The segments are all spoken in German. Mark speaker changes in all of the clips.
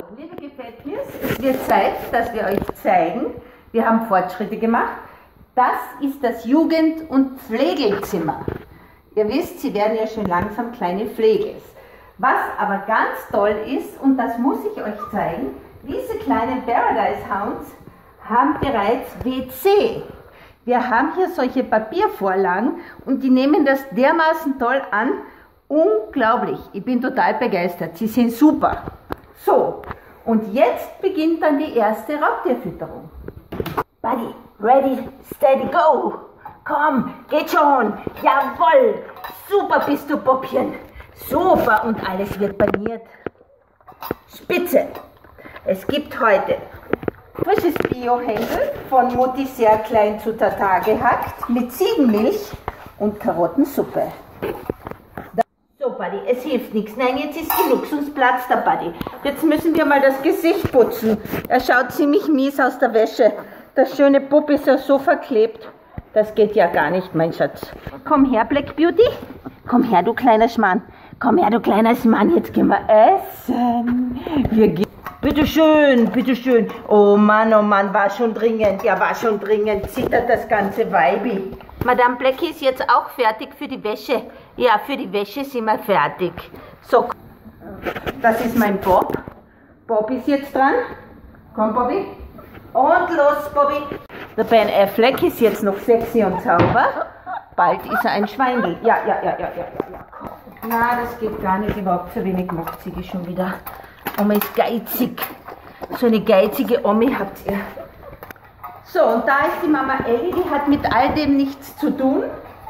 Speaker 1: liebe Gefährtnis, es wird Zeit, dass wir euch zeigen, wir haben Fortschritte gemacht. Das ist das Jugend- und Pflegelzimmer. Ihr wisst, sie werden ja schon langsam kleine Pfleges. Was aber ganz toll ist, und das muss ich euch zeigen, diese kleinen Paradise Hounds haben bereits WC. Wir haben hier solche Papiervorlagen und die nehmen das dermaßen toll an. Unglaublich, ich bin total begeistert, sie sind super. So, und jetzt beginnt dann die erste Raubtierfütterung. Buddy, ready, steady, go! Komm, geht schon! Jawohl! Super bist du, Bobbchen! Super, und alles wird paniert. Spitze! Es gibt heute frisches Bio-Händel von Mutti sehr klein zu Tata gehackt mit Ziegenmilch und Karottensuppe. So, Buddy, es hilft nichts. Nein, jetzt ist genug, sonst platzt der Buddy. Jetzt müssen wir mal das Gesicht putzen. Er schaut ziemlich mies aus der Wäsche. Das schöne Bub ist ja so verklebt. Das geht ja gar nicht, mein Schatz. Komm her, Black Beauty. Komm her, du kleiner Schmarrn. Komm her, du kleiner Schmarrn. Jetzt gehen wir essen. Wir gehen. Bitteschön, bitteschön. Oh Mann, war schon dringend. Ja, war schon dringend. Zittert das ganze Weibi. Madame Blackie ist jetzt auch fertig für die Wäsche. Ja, für die Wäsche sind wir fertig. So, das ist mein Bob. Bob ist jetzt dran. Komm, Bobby. Und los, Bobby. Der Ben Affleck ist jetzt noch sexy und sauber. Bald ist er ein Schweindel. Ja. Na, das geht gar nicht. Überhaupt so wenig macht sie die schon wieder. Oma ist geizig. So eine geizige Omi habt ihr. So, und da ist die Mama Elli, die hat mit all dem nichts zu tun.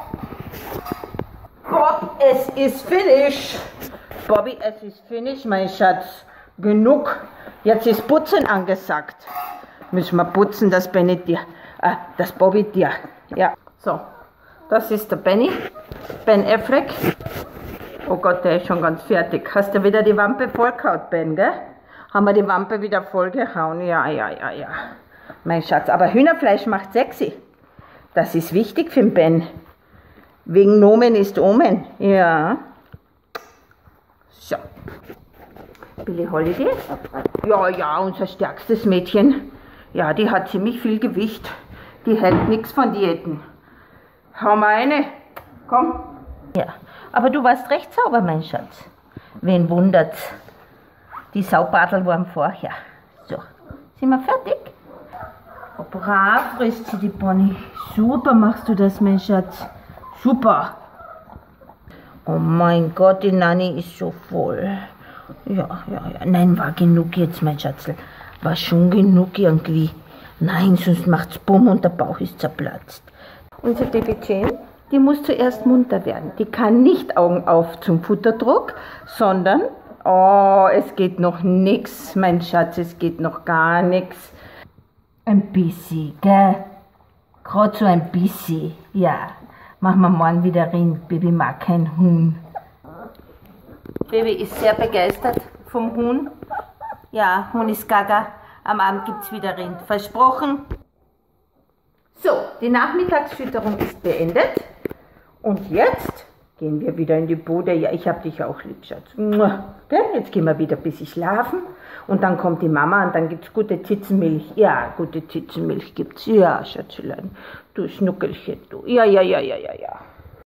Speaker 1: Bob, es ist finish. Bobby, es ist finish, mein Schatz. Genug. Jetzt ist Putzen angesagt. Müssen wir putzen, das Benny dir. Das Bobby dir. Ja. So, das ist der Benny. Ben Affleck. Oh Gott, der ist schon ganz fertig. Hast du wieder die Wampe vollgehauen, Ben, gell? Haben wir die Wampe wieder vollgehauen? Ja. Mein Schatz, aber Hühnerfleisch macht sexy. Das ist wichtig für den Ben. Wegen Nomen ist Omen. Ja. So. Billie Holiday. Ja, unser stärkstes Mädchen. Ja, die hat ziemlich viel Gewicht. Die hält nichts von Diäten. Hau mal eine. Komm. Ja, aber du warst recht sauber, mein Schatz. Wen wundert's? Die Saubartel waren vorher. So, sind wir fertig? Oh, brav frisst sie die Bonnie. Super machst du das, mein Schatz. Super. Oh mein Gott, die Nanny ist so voll. Ja. Nein, war genug jetzt, mein Schatzel. War schon genug irgendwie. Nein, sonst macht's Bumm und der Bauch ist zerplatzt. Unsere Baby Jane, die muss zuerst munter werden. Die kann nicht Augen auf zum Futterdruck, sondern, oh, es geht noch nichts, mein Schatz, es geht noch gar nichts. Ein bisschen, gell? Gerade so ein bisschen, ja. Machen wir morgen wieder Rind. Baby mag kein Huhn. Baby ist sehr begeistert vom Huhn. Ja, Huhn ist gaga. Am Abend gibt es wieder Rind. Versprochen. So, die Nachmittagsfütterung ist beendet. Und jetzt gehen wir wieder in die Bude. Ja, ich hab dich auch lieb, Schatz. Jetzt gehen wir wieder ein bisschen schlafen. Und dann kommt die Mama und dann gibt es gute Zitzenmilch. Ja, gute Zitzenmilch gibt's. Ja, Schatzelein. Du Schnuckelchen, du. Ja.